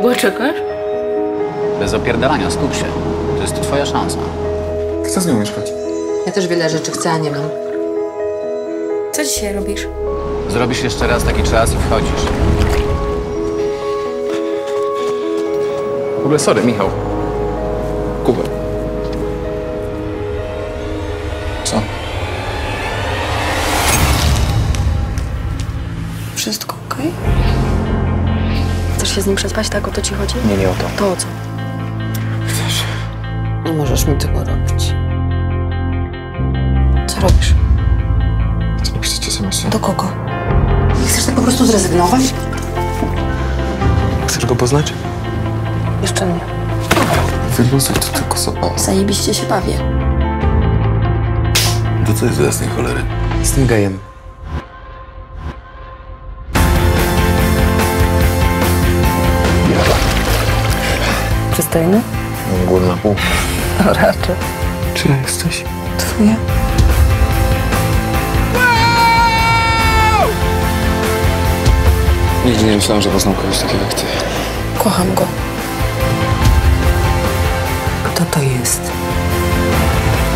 Długo czekasz? Bez opierdalania, skup się. To jest twoja szansa. Chcę z nią mieszkać. Ja też wiele rzeczy chcę, a nie mam. Co dzisiaj robisz? Zrobisz jeszcze raz taki czas i wchodzisz. W ogóle sorry, Michał. Kuba. Co? Wszystko okej? Chcesz się z nim przespać, tak? O to ci chodzi? Nie o to. To o co? Chcesz? Nie możesz mi tego robić. Co robisz? Chcę napisać SMS-a. Do kogo? Nie chcesz tak po prostu zrezygnować? Chcesz go poznać? Jeszcze nie. Wyluzuj to tylko zabawa. Zajebiście się bawię. To co jest do jasnej cholery? Jestem gejem. Przystojny? Mam głód na pół. No raczej. Czyja jesteś? Twoje? Nigdy nie myślałem, że poznam kogoś takiego jak ty. Kocham go. Kto to jest?